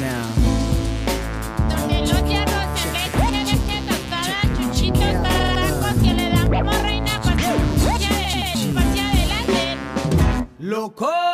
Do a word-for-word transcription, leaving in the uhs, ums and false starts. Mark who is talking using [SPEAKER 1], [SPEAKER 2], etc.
[SPEAKER 1] now.
[SPEAKER 2] Donde los hierros se meten cada chuchitos barrancos que le damos reina hacia adelante.
[SPEAKER 1] Loco.